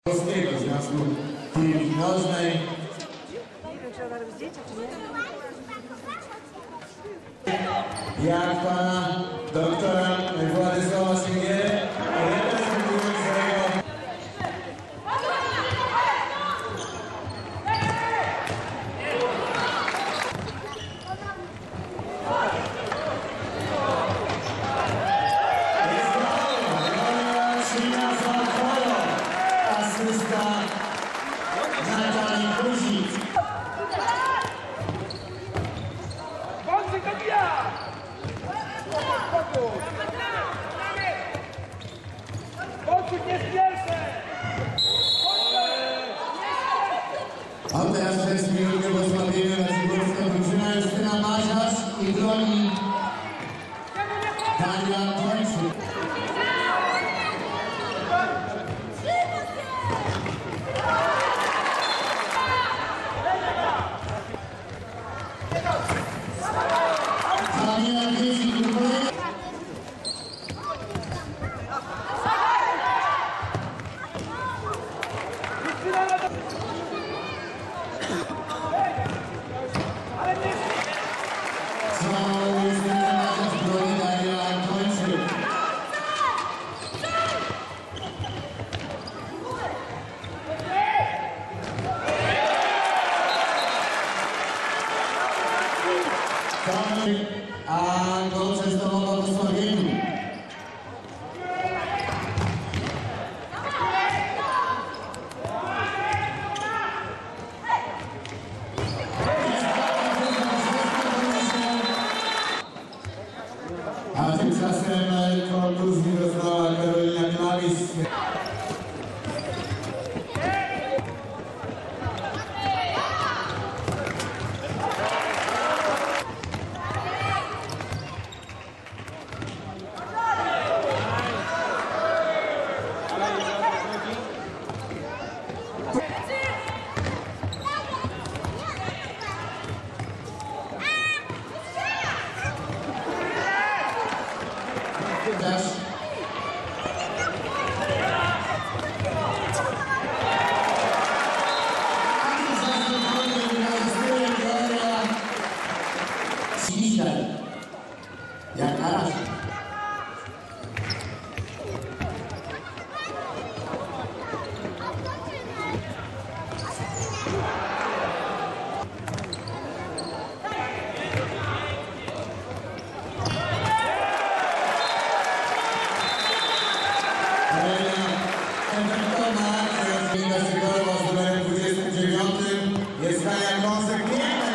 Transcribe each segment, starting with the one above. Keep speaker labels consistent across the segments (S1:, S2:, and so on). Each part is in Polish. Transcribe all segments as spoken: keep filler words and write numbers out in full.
S1: Polskiego Związku Piłki Nożnej.
S2: Nie wiem, czy ona robi zdjęcia, czy nie.
S1: Jak pana doktora Władysława Siengielę, reprezentującego asysta Natalii Kuzik.
S3: Wąsik dobija! Wąsik jest pierwszy!
S1: A teraz przez minutę posłabiemy Racibórska drużyna Justyna Maziarz i broni Daniela Tończyk. Daniela Tończyk. A go częstował w osłabieniu. A tymczasem kontuzji doznała Karolina Gnalis. Też. Dzisiaj, jak na razie. Z numerem dwudziestym dziewiątym jest Hania konsekwentna.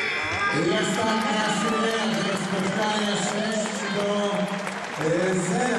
S1: I ostatnia syrenka, spotkania sześć do zera.